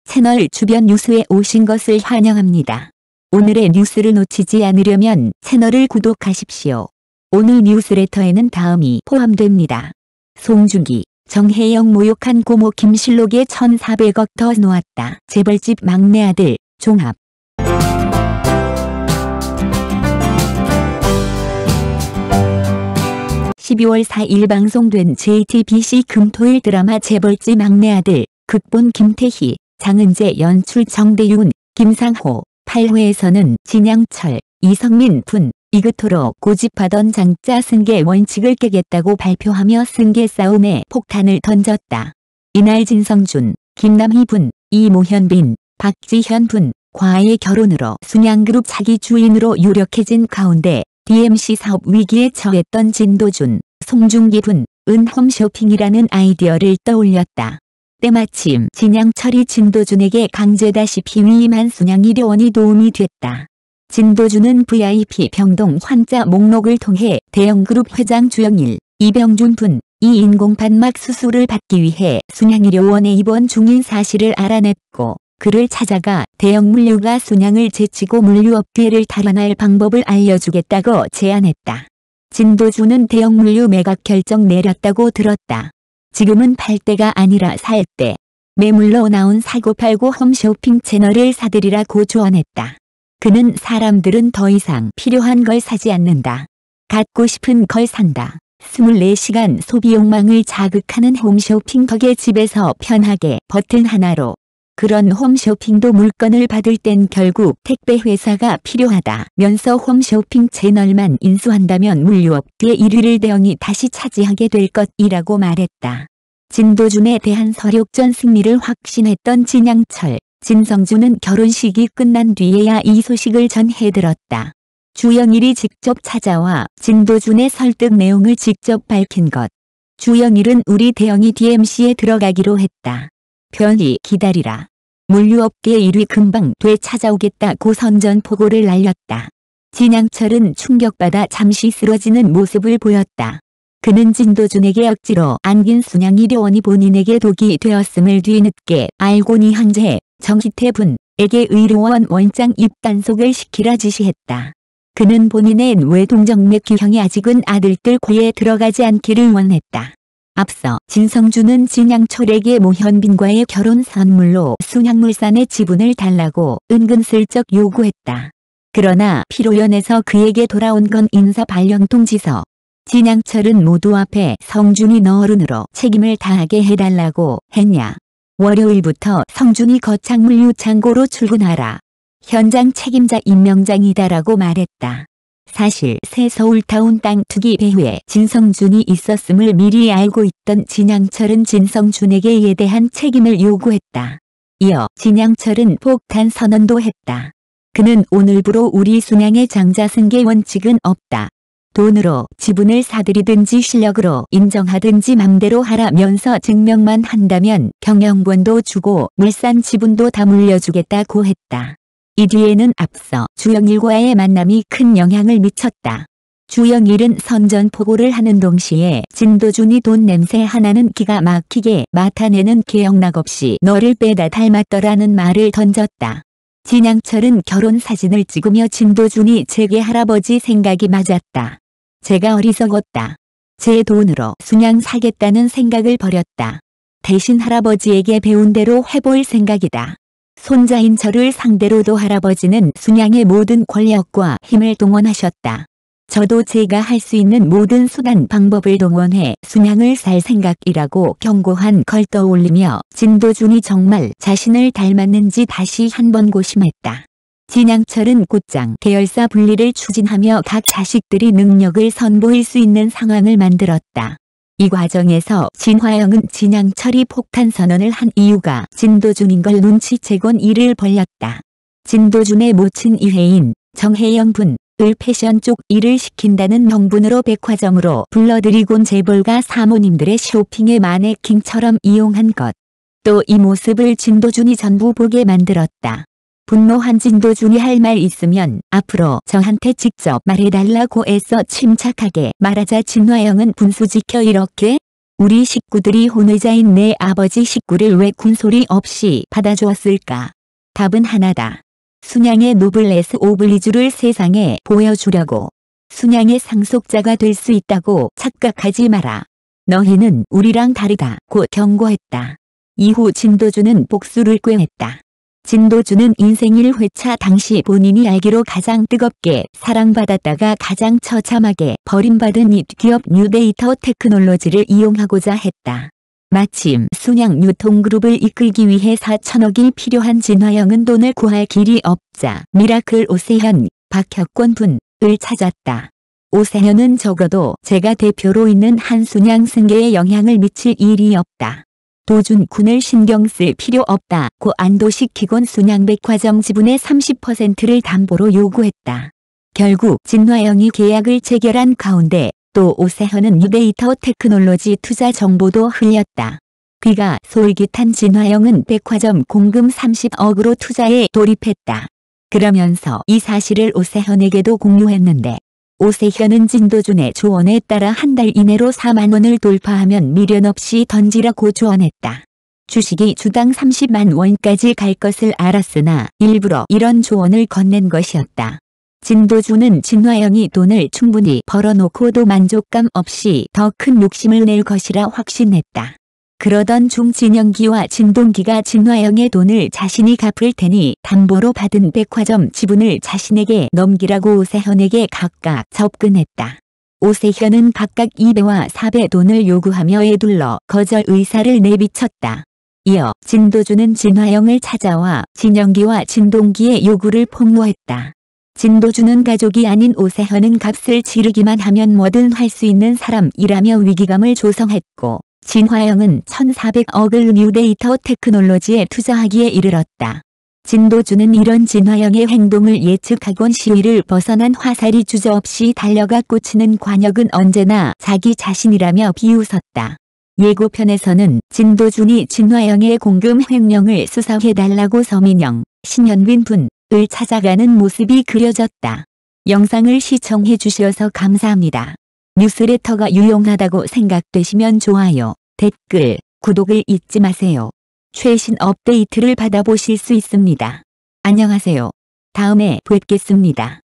채널 주변 뉴스에 오신 것을 환영합니다. 오늘의 뉴스를 놓치지 않으려면 채널을 구독하십시오. 오늘 뉴스레터에는 다음이 포함됩니다. 송중기, 정혜영 모욕한 고모 김실록에 1,400억 더 놓았다. 재벌집 막내 아들, 종합. 12월 4일 방송된 JTBC 금토일 드라마 재벌집 막내 아들, 극본 김태희, 장은재 연출 정대윤, 김상호, 8회에서는 진양철, 이성민 분, 이그토록 고집하던 장자 승계 원칙을 깨겠다고 발표하며 승계 싸움에 폭탄을 던졌다. 이날 진성준, 김남희 분, 이모현빈, 박지현 분, 과의 결혼으로 순양그룹 차기 주인으로 유력해진 가운데 DMC 사업 위기에 처했던 진도준, 송중기 분, 은 홈쇼핑이라는 아이디어를 떠올렸다. 때마침 진양철이 진도준에게 강제다시피 위임한 순양의료원이 도움이 됐다. 진도준은 VIP 병동 환자 목록을 통해 대형그룹 회장 주영일, 이병준 분, 이 인공판막 수술을 받기 위해 순양의료원에 입원 중인 사실을 알아냈고 그를 찾아가 대형 물류가 순양을 제치고 물류업계를 탈환할 방법을 알려주겠다고 제안했다. 진도준은 대형 물류 매각 결정 내렸다고 들었다. 지금은 팔 때가 아니라 살 때. 매물로 나온 사고팔고 홈쇼핑 채널을 사들이라고 조언했다. 그는 사람들은 더 이상 필요한 걸 사지 않는다. 갖고 싶은 걸 산다. 24시간 소비 욕망을 자극하는 홈쇼핑 덕에 집에서 편하게 버튼 하나로. 그런 홈쇼핑도 물건을 받을 땐 결국 택배 회사가 필요하다면서 홈쇼핑 채널만 인수한다면 물류업계 1위를 대형이 다시 차지하게 될 것이라고 말했다. 진도준에 대한 서력전 승리를 확신했던 진양철, 진성준은 결혼식이 끝난 뒤에야 이 소식을 전해들었다. 주영일이 직접 찾아와 진도준의 설득 내용을 직접 밝힌 것. 주영일은 우리 대형이 DMC에 들어가기로 했다. 편히 기다리라. 물류업계 1위 금방 되찾아오겠다고 선전포고를 날렸다. 진양철은 충격받아 잠시 쓰러지는 모습을 보였다. 그는 진도준에게 억지로 안긴 순양의료원이 본인에게 독이 되었음을 뒤늦게 알고니 황제, 정희태 분에게 의료원 원장 입단속을 시키라 지시했다. 그는 본인의 뇌동정맥 기형이 아직은 아들들 코에 들어가지 않기를 원했다. 앞서 진성준은 진양철에게 모현빈과의 결혼 선물로 순양물산의 지분을 달라고 은근슬쩍 요구했다. 그러나 피로연에서 그에게 돌아온 건 인사발령통지서. 진양철은 모두 앞에 성준이 너 어른으로 책임을 다하게 해달라고 했냐. 월요일부터 성준이 거창물류 창고로 출근하라. 현장 책임자 임명장이다라고 말했다. 사실 새 서울타운 땅 투기 배후에 진성준이 있었음을 미리 알고 있던 진양철은 진성준에게 이에 대한 책임을 요구했다. 이어 진양철은 폭탄 선언도 했다. 그는 오늘부로 우리 순양의 장자 승계 원칙은 없다. 돈으로 지분을 사들이든지 실력으로 인정하든지 맘대로 하라면서 증명만 한다면 경영권도 주고 물산 지분도 다 물려주겠다고 했다. 이 뒤에는 앞서 주영일과의 만남이 큰 영향을 미쳤다. 주영일은 선전포고를 하는 동시에 진도준이 돈 냄새 하나는 기가 막히게 맡아내는 개영락 없이 너를 빼다 닮았더라는 말을 던졌다. 진양철은 결혼 사진을 찍으며 진도준이 제게 할아버지 생각이 맞았다. 제가 어리석었다. 제 돈으로 순양 사겠다는 생각을 버렸다. 대신 할아버지에게 배운 대로 해볼 생각이다. 손자인 저를 상대로도 할아버지는 순양의 모든 권력과 힘을 동원하셨다. 저도 제가 할 수 있는 모든 수단 방법을 동원해 순양을 살 생각이라고 경고한 걸 떠올리며 진도준이 정말 자신을 닮았는지 다시 한번 고심했다. 진양철은 곧장 계열사 분리를 추진하며 각 자식들이 능력을 선보일 수 있는 상황을 만들었다. 이 과정에서 진화영은 진양철이 폭탄 선언을 한 이유가 진도준인 걸 눈치채곤 이를 벌렸다. 진도준의 모친 이혜인, 정혜영 분을 패션 쪽 일을 시킨다는 명분으로 백화점으로 불러들이곤 재벌가 사모님들의 쇼핑의 마네킹처럼 이용한 것. 또 이 모습을 진도준이 전부 보게 만들었다. 분노한 진도준이 할 말 있으면 앞으로 저한테 직접 말해달라고 애써 침착하게 말하자 진화영은 분수 지켜 이렇게 우리 식구들이 혼외자인 내 아버지 식구를 왜 군소리 없이 받아주었을까? 답은 하나다. 순양의 노블레스 오블리주를 세상에 보여주려고. 순양의 상속자가 될 수 있다고 착각하지 마라. 너희는 우리랑 다르다고 경고했다. 이후 진도주는 복수를 꾀했다. 진도주는 인생 1회차 당시 본인이 알기로 가장 뜨겁게 사랑받았다가 가장 처참하게 버림받은 이 기업 뉴데이터 테크놀로지를 이용하고자 했다. 마침 순양 유통그룹을 이끌기 위해 4천억이 필요한 진화영은 돈을 구할 길이 없자 미라클 오세현, 박혁권 분을 찾았다. 오세현은 적어도 제가 대표로 있는 한순양 승계에 영향을 미칠 일이 없다. 도준군을 신경 쓸 필요 없다고 안도시키곤 순양백화점 지분의 30%를 담보로 요구했다. 결국 진화영이 계약을 체결한 가운데 또 오세현은 뉴데이터 테크놀로지 투자 정보도 흘렸다. 그가 솔깃한 진화영은 백화점 공금 30억으로 투자에 돌입했다. 그러면서 이 사실을 오세현에게도 공유했는데 오세현은 진도준의 조언에 따라 한 달 이내로 4만 원을 돌파하면 미련 없이 던지라고 조언했다. 주식이 주당 30만 원까지 갈 것을 알았으나 일부러 이런 조언을 건넨 것이었다. 진도준은 진화영이 돈을 충분히 벌어놓고도 만족감 없이 더 큰 욕심을 낼 것이라 확신했다. 그러던 중 진영기와 진동기가 진화영의 돈을 자신이 갚을 테니 담보로 받은 백화점 지분을 자신에게 넘기라고 오세현에게 각각 접근했다. 오세현은 각각 2배와 4배 돈을 요구하며 에둘러 거절 의사를 내비쳤다. 이어 진도준은 진화영을 찾아와 진영기와 진동기의 요구를 폭로했다. 진도준은 가족이 아닌 오세현은 값을 치르기만 하면 뭐든 할 수 있는 사람이라며 위기감을 조성했고 진화영은 1,400억을 뉴데이터 테크놀로지에 투자하기에 이르렀다. 진도준은 이런 진화영의 행동을 예측하곤 시위를 벗어난 화살이 주저없이 달려가 꽂히는 관역은 언제나 자기 자신이라며 비웃었다. 예고편에서는 진도준이 진화영의 공금 횡령을 수사해달라고 서민영, 신현빈 분을 찾아가는 모습이 그려졌다. 영상을 시청해 주셔서 감사합니다. 뉴스레터가 유용하다고 생각되시면 좋아요, 댓글, 구독을 잊지 마세요. 최신 업데이트를 받아보실 수 있습니다. 안녕하세요. 다음에 뵙겠습니다.